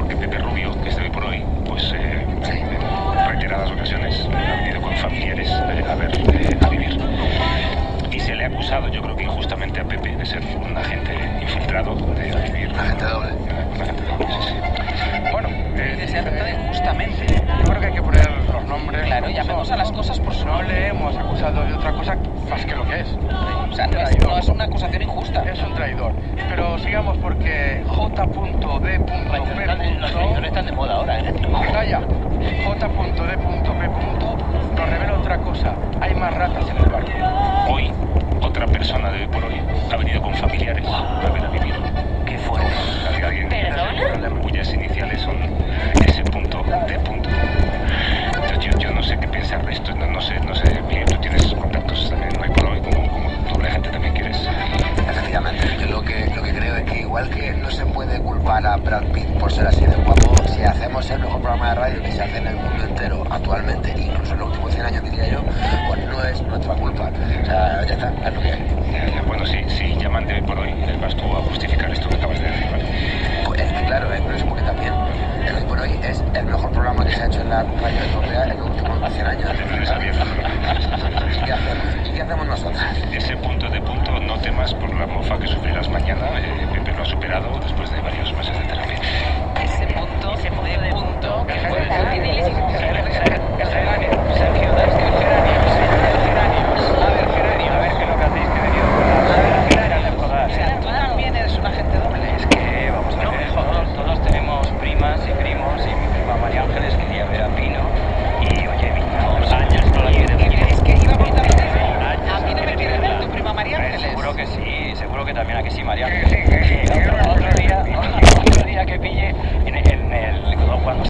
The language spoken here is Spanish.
porque Pepe Rubio, que es de hoy por hoy, pues en reiteradas ocasiones ha venido con familiares a vivir. Y se le ha acusado, yo creo que injustamente, a Pepe de ser un agente infiltrado, de vivir... Un agente doble. Un agente doble, sí, sí. Bueno, De ser tratado injustamente. Yo creo que hay que poner los nombres. Claro, llamemos a las cosas por su No nombre. le hemos acusado de otra cosa más que lo que es. O sea, no es una acusación injusta. Es un traidor. Pero sigamos porque J.D.P. Los traidores están de moda ahora, ¿eh? Calla. J.D.P. nos revela otra cosa. Hay más ratas en el barco. hoy otra persona de hoy por hoy ha venido con familiares a vivir. Qué fuerte. Alguien ¿Perdona? cuyas iniciales son S.D. Entonces yo no sé qué pensar de esto, no sé, Miguel, tú tienes contactos también hoy por hoy, como doble agente también quieres. Efectivamente, yo lo que creo es que igual que no se puede culpar a Brad Pitt por ser así de guapo, si hacemos el mejor programa de radio que se hace en el mundo entero actualmente, incluso en los últimos 100 años diría yo, pues no es nuestra culpa. O sea, ya está, es lo que hay. Bueno, si llaman de hoy por hoy, vas tú a justificar esto que acabas de decir, ¿vale? Pues es que claro, es curioso porque también el Hoy por Hoy es el mejor programa que se ha hecho en la radio europea en los últimos 100 años. ¿Y qué hacemos nosotros? Ese punto de punto, no temas por la mofa que sufrirás mañana. Pepe lo ha superado después de varios meses de terapia.